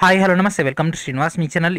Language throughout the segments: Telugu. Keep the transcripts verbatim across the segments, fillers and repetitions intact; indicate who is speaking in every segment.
Speaker 1: హాయ్ హలో నమస్తే వెల్కమ్ టు శ్రీనివాస్ మీ ఛానల్.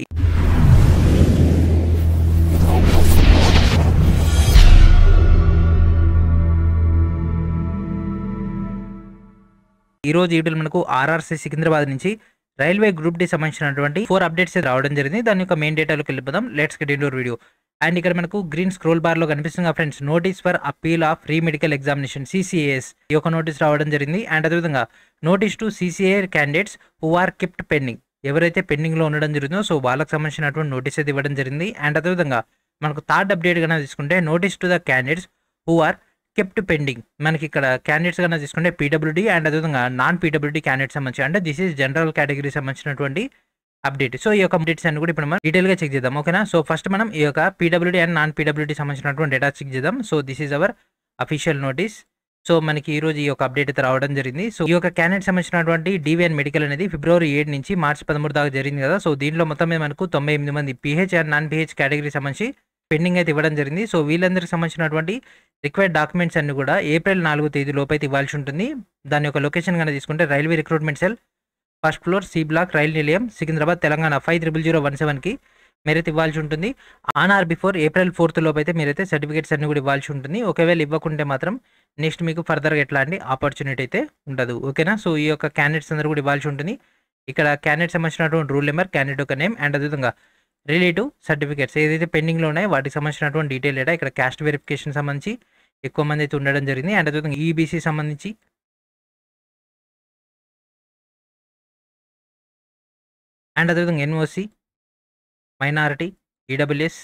Speaker 1: ఈ రోజు వీడియోలో మనకు ఆర్ఆర్సీ సికింద్రాబాద్ నుంచి రైల్వే గ్రూప్ డి సంబంధించినటువంటి ఫోర్ అప్డేట్స్ రావడం జరిగింది. దాని యొక్క మెయిన్ డేటాలోకి వెళ్ళిపోదాం. Let's get into video. And ఇక్కడ మనకు గ్రీన్ స్క్రోల్ బార్ లో కనిపిస్తుంది friends, notice for appeal of free medical examination CCAS ఈ యొక్క నోటీస్ రావడం జరిగింది. అండ్ అదేవిధంగా notice to CCA candidates who are kept pending, ఎవరైతే పెండింగ్ లో ఉండడం జరుగుతుందో సో వాళ్ళకి సంబంధించినటువంటి నోటీస్ అయితే ఇవ్వడం జరిగింది. అండ్ అదేవిధంగా మనకు థర్డ్ అప్డేట్ కన్నా తీసుకుంటే notice to the candidates who are kept pending, మనకి ఇక్కడ క్యాండిడేట్స్ కన్నా తీసుకుంటే పీడబ్ల్యూడీ అండ్ అదేవిధంగా నాన్ పీడబ్ల్యూడీ క్యాండిడేట్స్ సంబంధించి, అంటే దిస్ ఈజ్ జనరల్ కేటగిరీ సంబంధించినటువంటి అప్డేట్. సో ఈ యొక్క అప్డేట్స్ అన్ని కూడా ఇప్పుడు మనం డీటెయిల్ గా చెక్ చేద్దాం. ఓకేనా. సో ఫస్ట్ మనం ఈ యొక్క పీడబ్ల్యూడీ అండ్ నాన్ పీడబ్ల్యూడీ సంబంధించినటువంటి డేటా చెక్ చేద్దాం. So this is our official notice. So మనకి ఈ రోజు ఈ యొక్క అప్డేట్ అయితే రావడం జరిగింది. సో ఈ యొక్క క్యాండిడేట్ సంబంధించినటువంటి డివిఎన్ మెడికల్ అనేది ఫిబ్రవరి ఏడు నుంచి మార్చి పదమూడు దాకా జరిగింది కదా. సో దీంట్లో మొత్తం మీద మనకు తొంభై ఎనిమిది మంది PH and non PH category సంబంధించి పెండింగ్ అయితే ఇవ్వడం జరిగింది. సో వీళ్ళందరికీ సంబంధించినటువంటి రిక్వైర్డ్ డాక్యుమెంట్స్ అన్ని కూడా ఏప్రిల్ నాలుగో తేదీ లోపు అయితే ఇవ్వాల్సి ఉంటుంది. దాని యొక్క లొకేషన్ కన్నా తీసుకుంటే railway recruitment cell, first floor, C block, rail Nilayam, Secunderabad, Telangana five triple zero one సెవెన్కి మీరైతే ఇవ్వాల్సి ఉంటుంది. On or before April fourth లోపు అయితే మీరైతే సర్టిఫికేట్స్ అన్ని కూడా ఇవ్వాల్సి ఉంటుంది. ఒకవేళ ఇవ్వకుంటే మాత్రం నెక్స్ట్ మీకు ఫర్దర్గా ఎట్లాంటి ఆపర్చునిటీ అయితే ఉండదు. ఓకేనా. సో ఈ యొక్క క్యాండిడేట్స్ అందరూ కూడా ఇవ్వాల్సి ఉంటుంది. ఇక్కడ క్యాండిడేట్ సంబంధించినటువంటి రూల్ నెంబర్, క్యాండిడేట్ ఒక నేమ్ అండ్ అదేవిధంగా రిలేటివ్ సర్టిఫికేట్స్ ఏదైతే పెండింగ్లో ఉన్నాయో వాటికి సంబంధించినటువంటి డీటెయిల్ డేటా, ఇక్కడ క్యాస్ట్ వెరిఫికేషన్ సంబంధించి ఎక్కువ మంది అయితే ఉండడం జరిగింది. అండ్ అదేవిధంగా ఈబీసీ సంబంధించి అండ్ అదేవిధంగా ఎన్ఓసి, మైనారిటీ, ఈడబ్ల్యూఎస్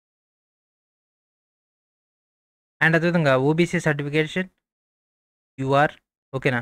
Speaker 1: అండ్ అదేవిధంగా ఓబీసీ సర్టిఫికేషన్, యూఆర్. ఓకేనా.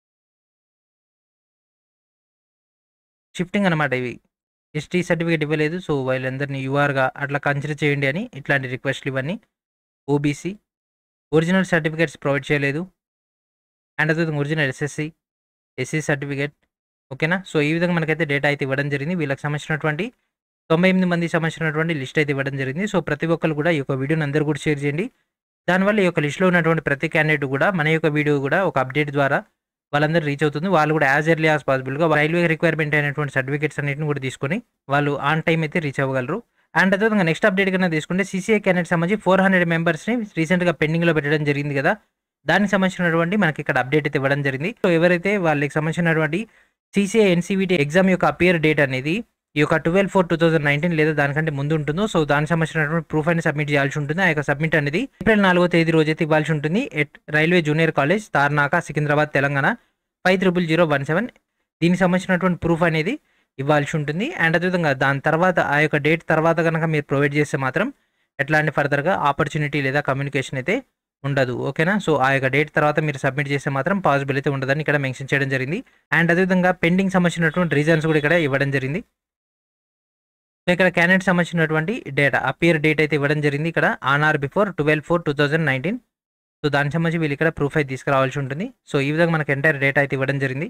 Speaker 1: షిఫ్టింగ్ అనమాట ఇవి. ఎస్టీ సర్టిఫికేట్ ఇవ్వలేదు, సో వాళ్ళందరినీ యూఆర్గా అట్లా కన్సిడర్ చేయండి అని ఇట్లాంటి రిక్వెస్ట్లు ఇవన్నీ. ఓబీసీ ఒరిజినల్ సర్టిఫికేట్స్ ప్రొవైడ్ చేయలేదు. అండ్ అదేవిధంగా ఒరిజినల్ ఎస్ఎస్సి, ఎస్సీ సర్టిఫికేట్. ఓకేనా. సో ఈ విధంగా మనకైతే డేటా అయితే ఇవ్వడం జరిగింది. వీళ్ళకి సంబంధించినటువంటి తొంభై ఎనిమిది మంది సంబంధించినటువంటి లిస్ట్ అయితే ఇవ్వడం జరిగింది. సో ప్రతి ఒక్కరు కూడా ఈ యొక్క వీడియోని అందరూ కూడా షేర్ చేయండి. దానివల్ల ఈ యొక్క లిస్ట్లో ఉన్నటువంటి ప్రతి క్యాండిడేట్ కూడా మన యొక్క వీడియో కూడా ఒక అప్డేట్ ద్వారా వాళ్ళందరూ రీచ్ అవుతుంది. వాళ్ళు కూడా యాజ్ ఎర్లీ యాజ్ పాసిబుల్గా రైల్వే రిక్వైర్మెంట్ అయినటువంటి సర్టిఫికేట్స్ అన్నింటిని కూడా తీసుకొని వాళ్ళు ఆన్ టైం అయితే రీచ్ అవ్వగలరు. అండ్ అదేవిధంగా నెక్స్ట్ అప్డేట్ కన్నా తీసుకుంటే సీసీఏ క్యాండిడేట్ సంబంధించి ఫోర్ హండ్రెడ్ మెంబర్స్ని రీసెంట్గా పెండింగ్లో పెట్టడం జరిగింది కదా. దానికి సంబంధించినటువంటి మనకి ఇక్కడ అప్డేట్ అయితే ఇవ్వడం జరిగింది. సో ఎవరైతే వాళ్ళకి సంబంధించినటువంటి సీసీఏ ఎన్సీవీటీ ఎగ్జామ్ యొక్క అపియర్ డేట్ అనేది ఈ యొక్క twelve four two thousand nineteen లేదా దానికంటే ముందు ఉంటుందో సో దానికి సంబంధించినటువంటి ప్రూఫ్ అనేది సబ్మిట్ చేయాల్సి ఉంటుంది. ఆ యొక్క సబ్మిట్ అనేది ఏప్రిల్ నాలుగో తేదీ రోజు అయితే ఇవ్వాల్సి ఉంటుంది. At railway junior college, Tarnaka, Secunderabad, Telangana five triple zero one seven దీనికి సంబంధించినటువంటి ప్రూఫ్ అనేది ఇవ్వాల్సి ఉంటుంది. అండ్ అదేవిధంగా దాని తర్వాత ఆ యొక్క డేట్ తర్వాత కనుక మీరు ప్రొవైడ్ చేస్తే మాత్రం ఎట్లాంటి ఫర్దర్గా ఆపర్చునిటీ లేదా కమ్యూనికేషన్ అయితే ఉండదు. ఓకేనా. సో ఆ యొక్క డేట్ తర్వాత మీరు సబ్మిట్ చేస్తే మాత్రం పాసిబుల్ అయితే ఉండదని ఇక్కడ మెన్షన్ చేయడం జరిగింది. అండ్ అదేవిధంగా పెండింగ్ సంబంధించినటువంటి రీజన్స్ కూడా ఇక్కడ ఇవ్వడం జరిగింది. సో ఇక్కడ క్యాండిడేట్ సంబంధించినటువంటి డేటా అపియర్ డేట్ అయితే ఇవ్వడం జరిగింది. ఇక్కడ on or before twelve four two thousand nineteen so దానికి సంబంధించి వీళ్ళు ఇక్కడ ప్రూఫ్ అయితే తీసుకురావాల్సి ఉంటుంది. సో ఈ విధంగా మనకు ఎంటైర్ డేటా అయితే ఇవ్వడం జరిగింది.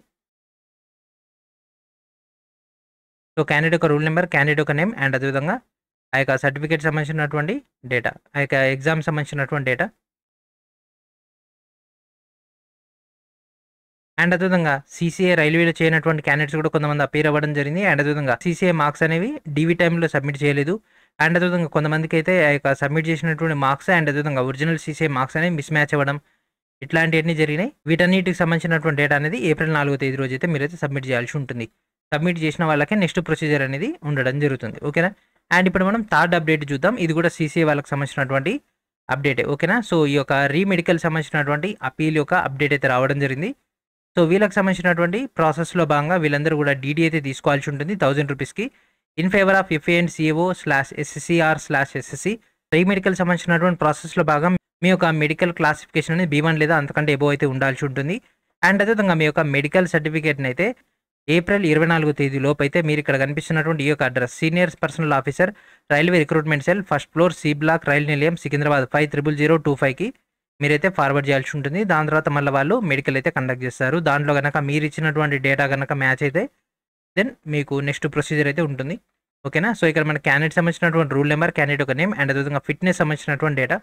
Speaker 1: సో క్యాండిడేట్ ఒక రూల్ నెంబర్, క్యాండిడేట్ ఒక నేమ్ అండ్ అదేవిధంగా ఆ యొక్క సర్టిఫికేట్ సంబంధించినటువంటి డేటా, ఆ యొక్క ఎగ్జామ్ సంబంధించినటువంటి డేటా అండ్ అదేవిధంగా సీసీఏ రైల్వేలో చేయనటువంటి క్యాండిడేట్స్ కూడా కొంతమంది అపీర్ అవ్వడం జరిగింది. అండ్ అదేవిధంగా సీసీఏ మార్క్స్ అనేవి డీవీ టైంలో సబ్మిట్ చేయలేదు. అండ్ అదేవిధంగా కొంతమందికి అయితే ఆ యొక్క సబ్మిట్ చేసినటువంటి మార్క్స్ అండ్ అదేవిధంగా ఒరిజినల్ సీసీఏ మార్క్స్ అనేవి మిస్ మ్యాచ్ అవ్వడం ఇట్లాంటివన్నీ జరిగినాయి. వీటన్నిటికి సంబంధించినటువంటి డేటా అనేది ఏప్రిల్ నాలుగో తేదీ రోజు అయితే మీరైతే సబ్మిట్ చేయాల్సి ఉంటుంది. సబ్మిట్ చేసిన వాళ్ళకే నెక్స్ట్ ప్రొసీజర్ అనేది ఉండడం జరుగుతుంది. ఓకేనా. అండ్ ఇప్పుడు మనం థర్డ్ అప్డేట్ చూద్దాం. ఇది కూడా సీసీఏ వాళ్ళకి సంబంధించినటువంటి అప్డేటే. ఓకేనా. సో ఈ యొక్క రీమెడికల్ సంబంధించినటువంటి అపీల్ యొక్క అప్డేట్ అయితే రావడం జరిగింది. సో వీళ్ళకి సంబంధించినటువంటి ప్రాసెస్లో భాగంగా వీళ్ళందరూ కూడా డీడీ అయితే తీసుకోవాల్సి ఉంటుంది థౌసండ్ రూపీస్కి in favour of FA and CAO slash SSCR slash SSC. Pre medical సంబంధించినటువంటి ప్రాసెస్లో భాగం మీ యొక్క మెడికల్ క్లాసిఫికేషన్ అనేది బీ వన్ లేదా అంతకంటే ఎబో అయితే ఉండాల్సి ఉంటుంది. అండ్ అదేవిధంగా మీ యొక్క మెడికల్ సర్టిఫికేట్ని అయితే ఏప్రిల్ ఇరవై నాలుగో తేదీ లోపు అయితే మీరు ఇక్కడ కనిపిస్తున్నటువంటి ఈ యొక్క address senior personnel officer railway recruitment cell, first floor, C block, rail Nilayam, Secunderabad five triple zero two ఫైవ్కి మీరైతే ఫార్వర్డ్ చేయాల్సి ఉంటుంది. దాని తర్వాత మళ్ళీ వాళ్ళు మెడికల్ అయితే కండక్ట్ చేస్తారు. దాంట్లో కనుక మీరు ఇచ్చినటువంటి డేటా కనుక మ్యాచ్ అయితే దెన్ మీకు నెక్స్ట్ ప్రొసీజర్ అయితే ఉంటుంది. ఓకేనా. సో ఇక్కడ మన క్యాండిడేట్ సంబంధించినటువంటి రూల్ నెంబర్, క్యాండిడేట్ ఒక నేమ్ అండ్ అదేవిధంగా ఫిట్నెస్ సంబంధించినటువంటి data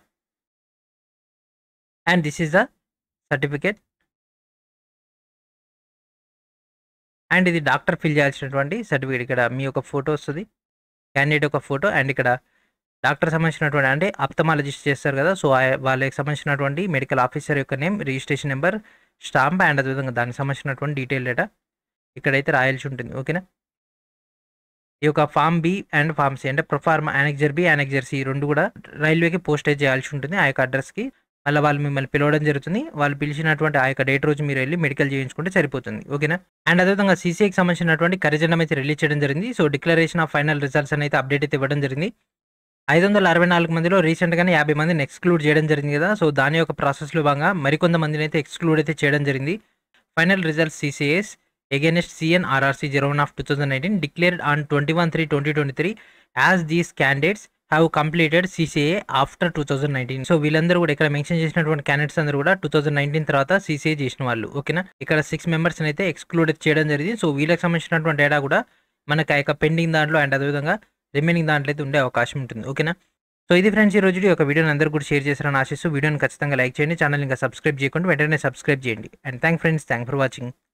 Speaker 1: and this is the certificate and ఇది డాక్టర్ ఫిల్ చేయాల్సినటువంటి సర్టిఫికేట్. ఇక్కడ మీ యొక్క ఫోటో వస్తుంది, క్యాండిడేట్ యొక్క ఫోటో, అండ్ ఇక్కడ డాక్టర్ సంబంధించినటువంటి అంటే ఆప్థమాలజిస్ట్ చేస్తారు కదా, సో వాళ్ళకి సంబంధించినటువంటి మెడికల్ ఆఫీసర్ యొక్క name, registration number, stamp, and అదేవిధంగా దానికి సంబంధించినటువంటి డీటెయిల్ డేటా ఇక్కడైతే రాయాల్సి ఉంటుంది. ఓకేనా. ఈ యొక్క form B and form C అంటే proforma annexure B, annexure C రెండు కూడా రైల్వేకి పోస్టేజ్ చేయాల్సి ఉంటుంది ఆ యొక్క అడ్రస్కి. మళ్ళీ వాళ్ళు మిమ్మల్ని పిలవడం జరుగుతుంది. వాళ్ళు పిలిచినటువంటి ఆ యొక్క డేట్ రోజు మీరు వెళ్ళి మెడికల్ చేయించుకుంటే సరిపోతుంది. ఓకేనా. అండ్ అదేవిధంగా సీసీఐకి సంబంధించినటువంటి కరిజనం అయితే రిలీజ్ చేయడం జరిగింది. So declaration of final results అని అయితే అప్డేట్ అయితే ఇవ్వడం జరిగింది. ఐదు వందల అరవై నాలుగు మందిలో రీసెంట్గానే యాభై మందిని ఎక్స్క్లూడ్ చేయడం జరిగింది కదా, సో దాని యొక్క ప్రాసెస్లో భాగంగా మరికొంతమందిని అయితే ఎక్స్క్లూడ్ అయితే చేయడం జరిగింది. Final results CCAs against C N R R C zero one of twenty nineteen declared on twenty-one three twenty twenty-three as these candidates have completed C C A A after two thousand nineteen. So వీళ్ళందరూ కూడా ఇక్కడ మెన్షన్ చేసినటువంటి క్యాండిడేట్స్ అందరూ కూడా టూ థౌసండ్ నైన్టీన్ తర్వాత సీసీఏ చేసిన వాళ్ళు. ఓకేనా. ఇక్కడ సిక్స్ మెంబర్స్ అయితే ఎక్స్క్లూడ్ చేయడం జరిగింది. సో వీళ్ళకి సంబంధించినటువంటి డేటా కూడా మనకి ఆ యొక్క పెండింగ్ దాంట్లో అండ్ అదేవిధంగా రిమైనింగ్ దాంట్లో అయితే ఉండే అవకాశం ఉంటుంది. ఓకేనా. సో ఇది ఫ్రెండ్స్ ఈ రోజు ఒక వీడియోని అందరూ కూడా షేర్ చేస్తారని ఆశిస్తూ వీడియోని ఖచ్చితంగా లైక్ చేయండి. ఛానల్ ఇంకా సబ్స్క్రైబ్ చేయకుండా వెంటనే సబ్స్క్రైబ్ చేయండి. And thank friends, thank for watching.